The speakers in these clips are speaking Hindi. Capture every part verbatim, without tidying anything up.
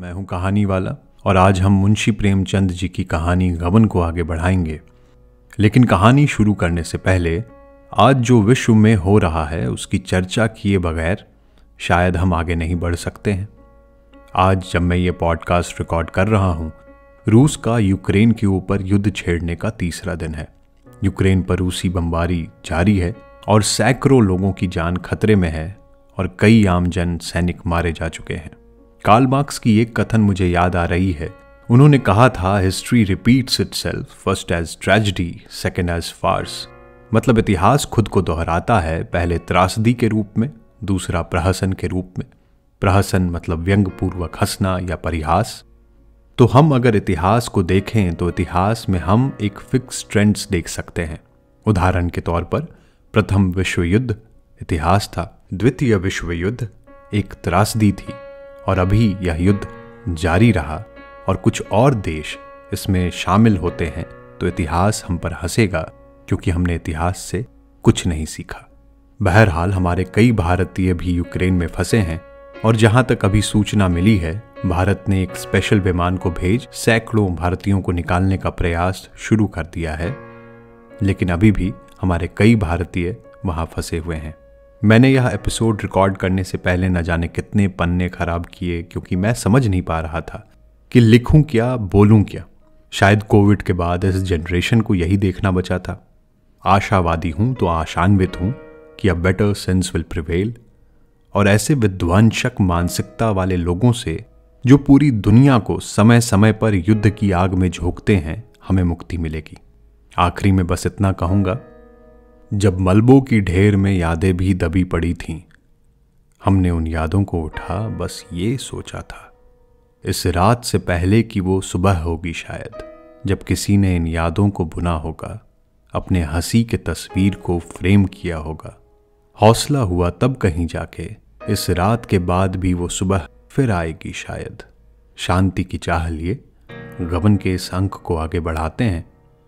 मैं हूं कहानी वाला और आज हम मुंशी प्रेमचंद जी की कहानी गबन को आगे बढ़ाएंगे। लेकिन कहानी शुरू करने से पहले आज जो विश्व में हो रहा है उसकी चर्चा किए बगैर शायद हम आगे नहीं बढ़ सकते हैं। आज जब मैं ये पॉडकास्ट रिकॉर्ड कर रहा हूं, रूस का यूक्रेन के ऊपर युद्ध छेड़ने का तीसरा दिन है। यूक्रेन पर रूसी बमबारी जारी है और सैकड़ों लोगों की जान खतरे में है और कई आमजन सैनिक मारे जा चुके हैं। कार्ल मार्क्स की एक कथन मुझे याद आ रही है। उन्होंने कहा था, history repeats itself, first as tragedy, second as farce. मतलब इतिहास खुद को दोहराता है, पहले त्रासदी के रूप में, दूसरा प्रहसन के रूप में। प्रहसन मतलब व्यंग्यपूर्वक हंसना या परिहास। तो हम अगर इतिहास को देखें तो इतिहास में हम एक फिक्स ट्रेंड्स देख सकते हैं। उदाहरण के तौर पर प्रथम विश्व युद्ध इतिहास था, द्वितीय विश्व युद्ध एक त्रासदी थी और अभी यह युद्ध जारी रहा और कुछ और देश इसमें शामिल होते हैं तो इतिहास हम पर हंसेगा क्योंकि हमने इतिहास से कुछ नहीं सीखा। बहरहाल हमारे कई भारतीय भी यूक्रेन में फंसे हैं और जहां तक अभी सूचना मिली है, भारत ने एक स्पेशल विमान को भेज सैकड़ों भारतीयों को निकालने का प्रयास शुरू कर दिया है। लेकिन अभी भी हमारे कई भारतीय वहां फंसे हुए हैं। मैंने यह एपिसोड रिकॉर्ड करने से पहले न जाने कितने पन्ने खराब किए क्योंकि मैं समझ नहीं पा रहा था कि लिखूं क्या, बोलूं क्या। शायद कोविड के बाद इस जनरेशन को यही देखना बचा था। आशावादी हूं तो आशान्वित हूं कि a better sense will prevail और ऐसे विध्वंसक मानसिकता वाले लोगों से जो पूरी दुनिया को समय समय पर युद्ध की आग में झोंकते हैं, हमें मुक्ति मिलेगी। आखिरी में बस इतना कहूंगा, जब मलबों की ढेर में यादें भी दबी पड़ी थीं, हमने उन यादों को उठा, बस ये सोचा था इस रात से पहले कि वो सुबह होगी शायद, जब किसी ने इन यादों को बुना होगा, अपने हंसी के तस्वीर को फ्रेम किया होगा। हौसला हुआ तब कहीं जाके, इस रात के बाद भी वो सुबह फिर आएगी शायद। शांति की चाह लिए गबन के इस अंक को आगे बढ़ाते हैं।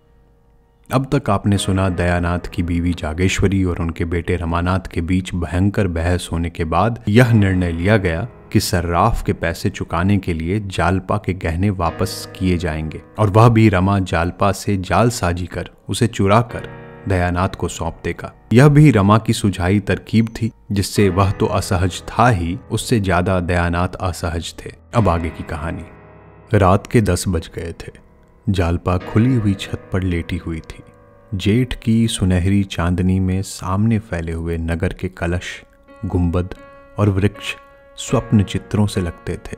अब तक आपने सुना दयानाथ की बीवी जागेश्वरी और उनके बेटे रमानाथ के बीच भयंकर बहस होने के बाद यह निर्णय लिया गया कि सर्राफ के पैसे चुकाने के लिए जालपा के गहने वापस किए जाएंगे और वह भी रमा जालपा से जालसाजी कर उसे चुरा कर दयानाथ को सौंप देगा। यह भी रमा की सुझाई तरकीब थी जिससे वह तो असहज था ही, उससे ज्यादा दयानाथ असहज थे। अब आगे की कहानी। रात के दस बज गए थे। जालपा खुली हुई छत पर लेटी हुई थी। जेठ की सुनहरी चांदनी में सामने फैले हुए नगर के कलश, गुंबद और वृक्ष स्वप्न चित्रों से लगते थे।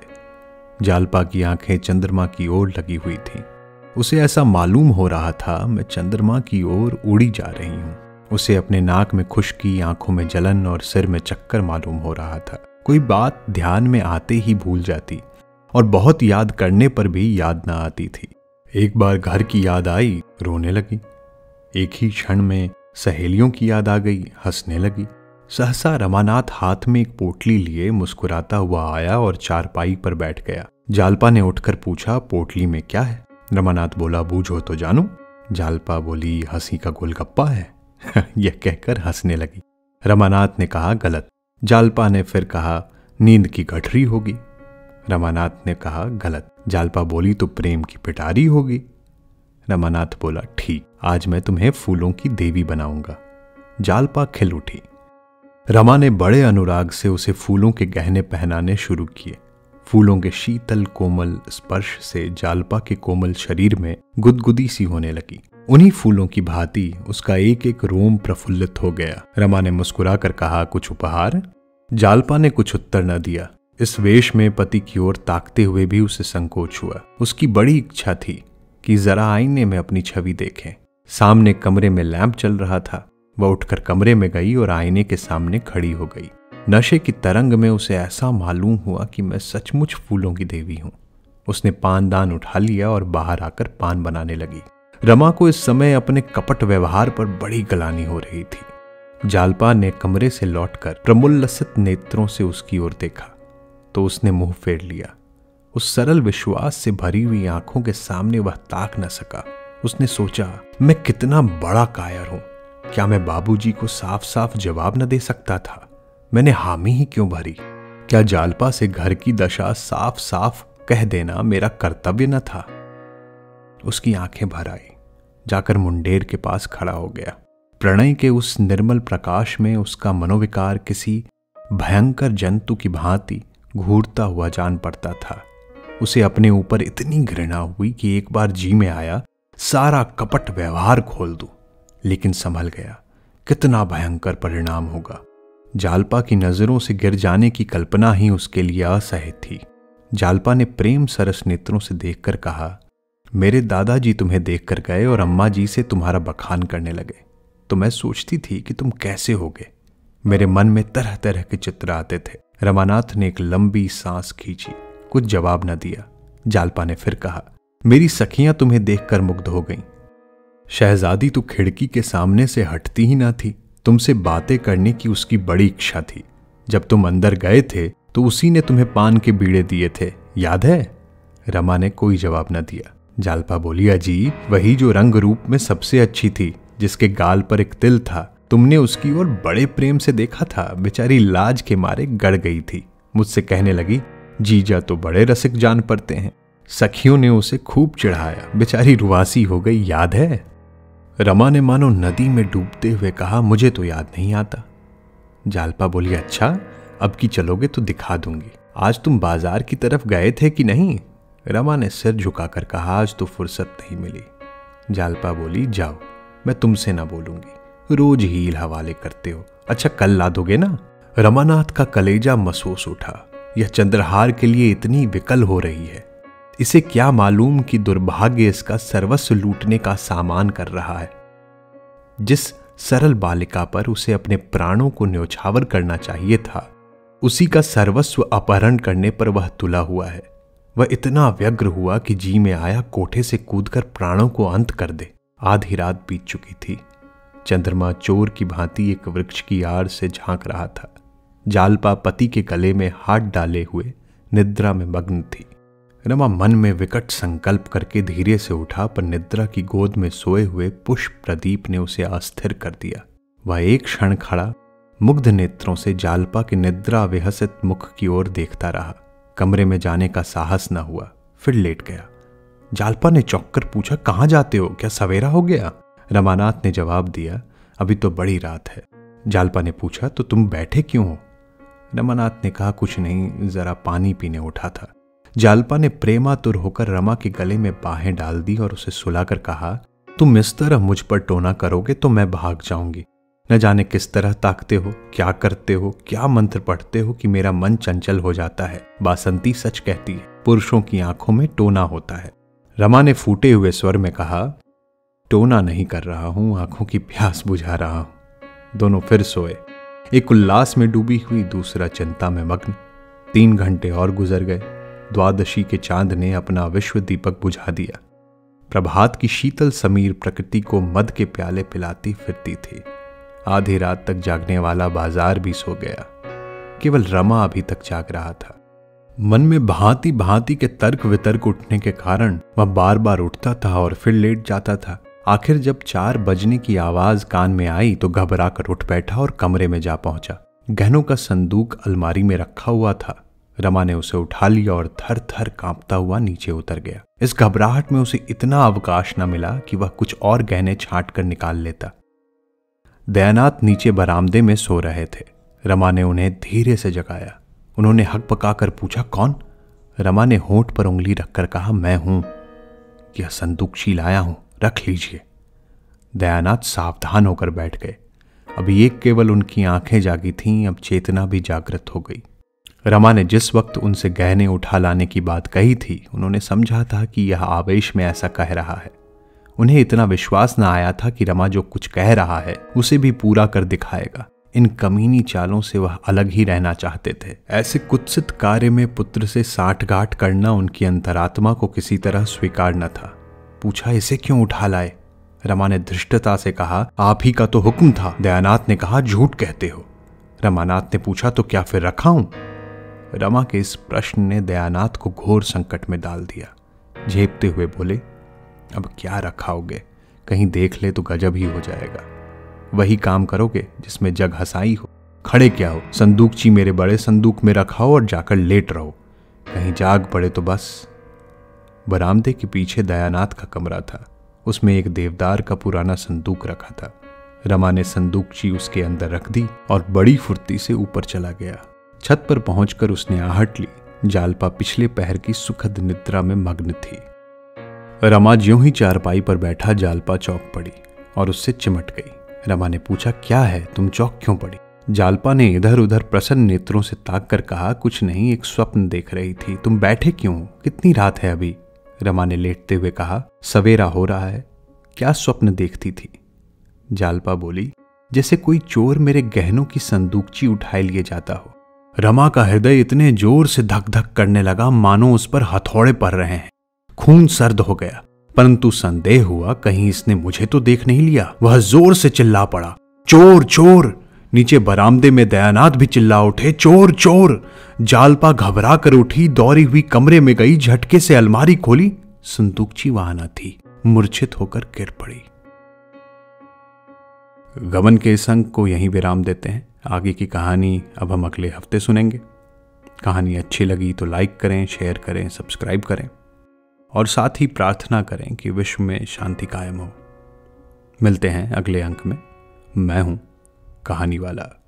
जालपा की आंखें चंद्रमा की ओर लगी हुई थीं। उसे ऐसा मालूम हो रहा था मैं चंद्रमा की ओर उड़ी जा रही हूं। उसे अपने नाक में खुश्की, आंखों में जलन और सिर में चक्कर मालूम हो रहा था। कोई बात ध्यान में आते ही भूल जाती और बहुत याद करने पर भी याद ना आती थी। एक बार घर की याद आई, रोने लगी। एक ही क्षण में सहेलियों की याद आ गई, हंसने लगी। सहसा रमानाथ हाथ में एक पोटली लिए मुस्कुराता हुआ आया और चारपाई पर बैठ गया। जालपा ने उठकर पूछा, पोटली में क्या है? रमानाथ बोला, बूझो तो जानू। जालपा बोली, हंसी का गोलगप्पा है। यह कहकर हंसने लगी। रमानाथ ने कहा, गलत। जालपा ने फिर कहा, नींद की गठरी होगी। रमानाथ ने कहा, गलत। जालपा बोली, तो प्रेम की पिटारी होगी। रमानाथ बोला, ठीक, आज मैं तुम्हें फूलों की देवी बनाऊंगा। जालपा खिल उठी। रमा ने बड़े अनुराग से उसे फूलों के गहने पहनाने शुरू किए। फूलों के शीतल कोमल स्पर्श से जालपा के कोमल शरीर में गुदगुदी सी होने लगी। उन्हीं फूलों की भांति उसका एक एक रोम प्रफुल्लित हो गया। रमा ने मुस्कुरा कर कहा, कुछ उपहार? जालपा ने कुछ उत्तर न दिया। इस वेश में पति की ओर ताकते हुए भी उसे संकोच हुआ। उसकी बड़ी इच्छा थी कि जरा आईने में अपनी छवि देखे। सामने कमरे में लैंप चल रहा था। वह उठकर कमरे में गई और आईने के सामने खड़ी हो गई। नशे की तरंग में उसे ऐसा मालूम हुआ कि मैं सचमुच फूलों की देवी हूं। उसने पानदान उठा लिया और बाहर आकर पान बनाने लगी। रमा को इस समय अपने कपट व्यवहार पर बड़ी गलानी हो रही थी। जालपा ने कमरे से लौटकर प्रमुल्लसित नेत्रों से उसकी ओर देखा तो उसने मुंह फेर लिया। उस सरल विश्वास से भरी हुई आंखों के सामने वह ताक न सका। उसने सोचा, मैं कितना बड़ा कायर हूं। क्या मैं बाबूजी को साफ साफ जवाब न दे सकता था? मैंने हामी ही क्यों भरी? क्या जालपा से घर की दशा साफ साफ कह देना मेरा कर्तव्य न था। उसकी आंखें भर आई, जाकर मुंडेर के पास खड़ा हो गया। प्रणय के उस निर्मल प्रकाश में उसका मनोविकार किसी भयंकर जंतु की भांति घूरता हुआ जान पड़ता था। उसे अपने ऊपर इतनी घृणा हुई कि एक बार जी में आया सारा कपट व्यवहार खोल दूं, लेकिन संभल गया। कितना भयंकर परिणाम होगा। जालपा की नजरों से गिर जाने की कल्पना ही उसके लिए असह्य थी। जालपा ने प्रेम सरस नेत्रों से देखकर कहा, मेरे दादाजी तुम्हें देखकर गए और अम्मा जी से तुम्हारा बखान करने लगे, तो मैं सोचती थी कि तुम कैसे होगे। मेरे मन में तरह तरह के चित्र आते थे। रमानाथ ने एक लंबी सांस खींची, कुछ जवाब न दिया। जालपा ने फिर कहा, मेरी सखियां तुम्हें देखकर मुग्ध हो गईं। शहजादी तो खिड़की के सामने से हटती ही ना थी। तुमसे बातें करने की उसकी बड़ी इच्छा थी। जब तुम अंदर गए थे तो उसी ने तुम्हें पान के बीड़े दिए थे, याद है? रमा ने कोई जवाब न दिया। जालपा बोली, अजी, वही जो रंग रूप में सबसे अच्छी थी, जिसके गाल पर एक तिल था। तुमने उसकी ओर बड़े प्रेम से देखा था। बेचारी लाज के मारे गड़ गई थी। मुझसे कहने लगी, जीजा तो बड़े रसिक जान पड़ते हैं। सखियों ने उसे खूब चिढ़ाया, बेचारी रुआसी हो गई, याद है? रमा ने मानो नदी में डूबते हुए कहा, मुझे तो याद नहीं आता। जालपा बोली, अच्छा, अब की चलोगे तो दिखा दूंगी। आज तुम बाजार की तरफ गए थे कि नहीं? रमा ने सिर झुकाकर कहा, आज तो फुर्सत नहीं मिली। जालपा बोली, जाओ, मैं तुमसे ना बोलूंगी, रोज हील हवाले करते हो। अच्छा, कल ला दोगे ना? रमानाथ का कलेजा महसूस उठा। यह चंद्रहार के लिए इतनी विकल हो रही है। इसे क्या मालूम कि दुर्भाग्य इसका सर्वस्व लूटने का सामान कर रहा है। जिस सरल बालिका पर उसे अपने प्राणों को न्योछावर करना चाहिए था, उसी का सर्वस्व अपहरण करने पर वह तुला हुआ है। वह इतना व्यग्र हुआ कि जी में आया कोठे से कूदकर प्राणों को अंत कर दे। आधी रात बीत चुकी थी। चंद्रमा चोर की भांति एक वृक्ष की आड़ से झांक रहा था। जालपा पति के गले में हाथ डाले हुए निद्रा में मग्न थी। रमा मन में विकट संकल्प करके धीरे से उठा, पर निद्रा की गोद में सोए हुए पुष्प प्रदीप ने उसे अस्थिर कर दिया। वह एक क्षण खड़ा मुग्ध नेत्रों से जालपा के निद्रा विहसित मुख की ओर देखता रहा। कमरे में जाने का साहस न हुआ, फिर लेट गया। जालपा ने चौंक कर पूछा, कहाँ जाते हो? क्या सवेरा हो गया? रमानाथ ने जवाब दिया, अभी तो बड़ी रात है। जालपा ने पूछा, तो तुम बैठे क्यों हो? रमानाथ ने कहा, कुछ नहीं, जरा पानी पीने उठा था। जालपा ने प्रेमातुर होकर रमा के गले में बाहें डाल दी और उसे सुलाकर कहा, तुम इस तरह मुझ पर टोना करोगे तो मैं भाग जाऊंगी। न जाने किस तरह ताकते हो, क्या करते हो, क्या मंत्र पढ़ते हो कि मेरा मन चंचल हो जाता है। बासंती सच कहती है, पुरुषों की आंखों में टोना होता है। रमा ने फूटे हुए स्वर में कहा, टोना नहीं कर रहा हूं, आंखों की प्यास बुझा रहा हूं। दोनों फिर सोए, एक उल्लास में डूबी हुई, दूसरा चिंता में मग्न। तीन घंटे और गुजर गए। द्वादशी के चांद ने अपना विश्व दीपक बुझा दिया। प्रभात की शीतल समीर प्रकृति को मद के प्याले पिलाती फिरती थी। आधी रात तक जागने वाला बाजार भी सो गया। केवल रमा अभी तक जाग रहा था। मन में भांति भांति के तर्क वितर्क उठने के कारण वह बार बार उठता था और फिर लेट जाता था। आखिर जब चार बजने की आवाज कान में आई तो घबरा कर उठ बैठा और कमरे में जा पहुंचा। गहनों का संदूक अलमारी में रखा हुआ था। रमा ने उसे उठा लिया और थर थर कांपता हुआ नीचे उतर गया। इस घबराहट में उसे इतना अवकाश न मिला कि वह कुछ और गहने छांट कर निकाल लेता। दयानाथ नीचे बरामदे में सो रहे थे। रमा ने उन्हें धीरे से जगाया। उन्होंने हक पकाकर पूछा, कौन? रमा ने होंठ पर उंगली रखकर कहा, मैं हूं। यह संदूकशी लाया हूं, रख लीजिए। दयानाथ सावधान होकर बैठ गए। अभी एक केवल उनकी आंखें जागी थीं, अब चेतना भी जागृत हो गई। रमा ने जिस वक्त उनसे गहने उठा लाने की बात कही थी, उन्होंने समझा था कि यह आवेश में ऐसा कह रहा है। उन्हें इतना विश्वास न आया था कि रमा जो कुछ कह रहा है उसे भी पूरा कर दिखाएगा। इन कमीनी चालों से वह अलग ही रहना चाहते थे। ऐसे कुत्सित कार्य में पुत्र से साठगांठ करना उनकी अंतरात्मा को किसी तरह स्वीकार न था। पूछा, इसे क्यों उठा लाए? रमा ने धृष्टता से कहा, आप ही का तो हुक्म था। दयानाथ ने कहा, झूठ कहते हो। रमानाथ ने पूछा, तो क्या फिर रखाऊं? रमा के इस प्रश्न ने दयानाथ को घोर संकट में डाल दिया। झेपते हुए बोले, अब क्या रखाओगे? कहीं देख ले तो गजब ही हो जाएगा। वही काम करोगे जिसमें जग हसाई हो। खड़े क्या हो? संदूकची मेरे बड़े संदूक में रखाओ और जाकर लेट रहो। कहीं जाग पड़े तो बस। बरामदे के पीछे दयानाथ का कमरा था। उसमें एक देवदार का पुराना संदूक रखा था। रमा ने संदूकची उसके अंदर रख दी और बड़ी फुर्ती से ऊपर चला गया। छत पर पहुंचकर उसने आहट ली। जालपा पिछले पहर की सुखद निद्रा में मग्न थी। रमा ज्यों ही चारपाई पर बैठा, जालपा चौंक पड़ी और उससे चिमट गई। रमा ने पूछा, क्या है, तुम चौंक क्यों पड़ी? जालपा ने इधर उधर प्रसन्न नेत्रों से ताक कर कहा, कुछ नहीं, एक स्वप्न देख रही थी। तुम बैठे क्यों? कितनी रात है अभी? रमा ने लेटते हुए कहा, सवेरा हो रहा है। क्या स्वप्न देखती थी? जालपा बोली, जैसे कोई चोर मेरे गहनों की संदूकची उठाए लिए जाता हो। रमा का हृदय इतने जोर से धक धक करने लगा मानो उस पर हथौड़े पड़ रहे हैं। खून सर्द हो गया, परंतु संदेह हुआ कहीं इसने मुझे तो देख नहीं लिया। वह जोर से चिल्ला पड़ा, चोर चोर। नीचे बरामदे में दयानाथ भी चिल्ला उठे, चोर चोर। जालपा घबरा कर उठी, दौड़ी हुई कमरे में गई, झटके से अलमारी खोली। संदूकची वहां न थी। मूर्छित होकर गिर पड़ी। गबन के इस अंक को यहीं विराम देते हैं। आगे की कहानी अब हम अगले हफ्ते सुनेंगे। कहानी अच्छी लगी तो लाइक करें, शेयर करें, सब्सक्राइब करें और साथ ही प्रार्थना करें कि विश्व में शांति कायम हो। मिलते हैं अगले अंक में। मैं हूं कहानी वाला।